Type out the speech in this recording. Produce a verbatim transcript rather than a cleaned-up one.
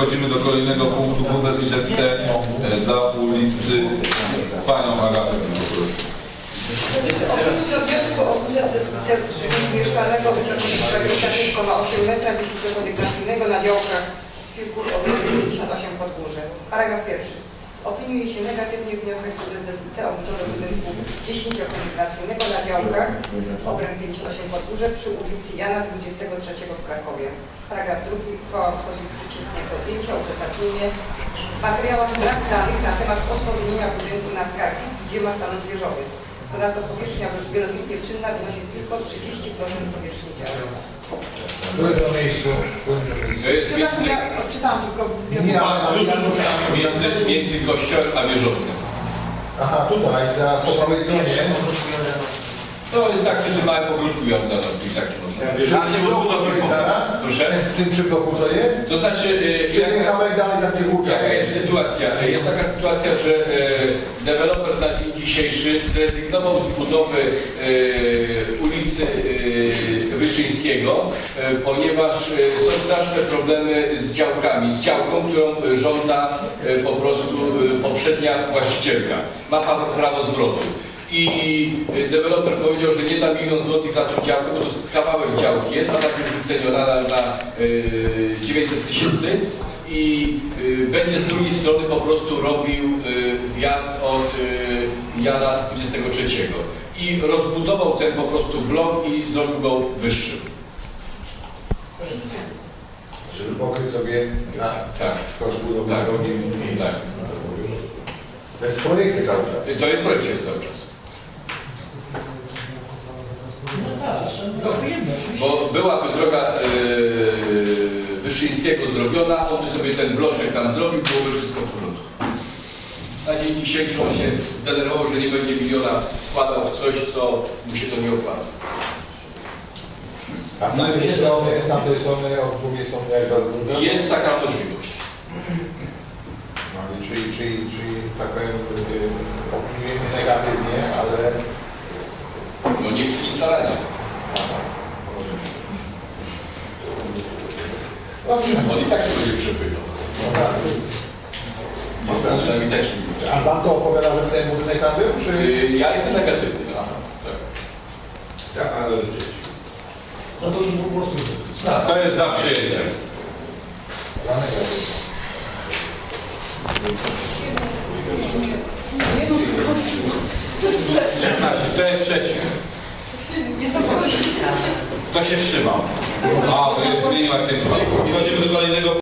przechodzimy do kolejnego punktu W Z I Z T dla ulicy. Panią Agatę, proszę. Opiniując do wniosku o W Z I T mieszkalnego wysokości prawie cztery przecinek osiem metra dziesięciokwadratnego na działkach kilku pięćdziesiąt osiem Podgórze. Paragraf pierwszy. Opiniuje się negatywnie wniosek W Z I T o budowę budynku dziesięciokwadratnego na działkach obręb pięćdziesiąt osiem Podgórze przy ulicy Jana dwudziestego trzeciego w Krakowie. Paragraf drugi. Koła wchodzi w życie z dnia podjęcia. Uzasadnienie. W materiałach brak danych na temat odpowiednienia budynku na skargi, gdzie ma stanąć wieżowiec. Ponadto powierzchnia wielokrotnie czynna wynosi tylko trzydzieści procent powierzchni działu. Były do miejscu. Ja odczytałam tylko... Między, między kościołem a wieżowcem. Aha, tutaj, teraz po prawej stronie. To jest tak, że małe pogródku jordanowski, tak czy można. Proszę? W tym przy bloku co jest? To znaczy, Czy ten kawałek dalej za tych górkach? jaka jest sytuacja? Jest taka sytuacja, że e, deweloper na dzień dzisiejszy zrezygnował z budowy e, ulicy e, Wyszyńskiego, e, ponieważ e, są straszne problemy z działkami, z działką, którą żąda e, po prostu e, poprzednia właścicielka. Ma pan prawo zwrotu. I deweloper powiedział, że nie da milion złotych za tą działkę, bo to kawałek działki jest, a tak jest wyceniona na y, dziewięćset tysięcy i y, będzie z drugiej strony po prostu robił y, wjazd od y, Jana dwudziestego trzeciego i rozbudował ten po prostu blok i zrobił go wyższym. Żeby pokryć sobie na tak. koszt budowy Tak. drogi. Tak. To jest projekcie cały czas. To jest projekt cały czas. No, bo byłaby droga yy, Wyszyńskiego zrobiona, on by sobie ten bloczek tam zrobił, byłoby wszystko w porządku. Na dzień dzisiejszy on się zdenerwował, że nie będzie miliona wkładał w coś, co mu się to nie opłaca. A z tamtej strony, z tamtej strony, od drugiej strony jak bardzo... Jest taka możliwość. No i czyli, czyli, czyli tak powiem, yy, opiniujemy negatywnie, ale... No nie przy instalacjach. On i tak się będzie przepychał. No tak. No, przynajmniej tak się nie. A pan to opowiada, żeby ten budynek tam był, czy... Yy, ja jestem negatywny. Aha. Tak. Chcę pan życzyć. No to już po prostu... To jest za przyjęciem. Za negatywnie. To jest trzeci. Kto się wstrzymał? A, zmieniła się. I chodzimy do kolejnego.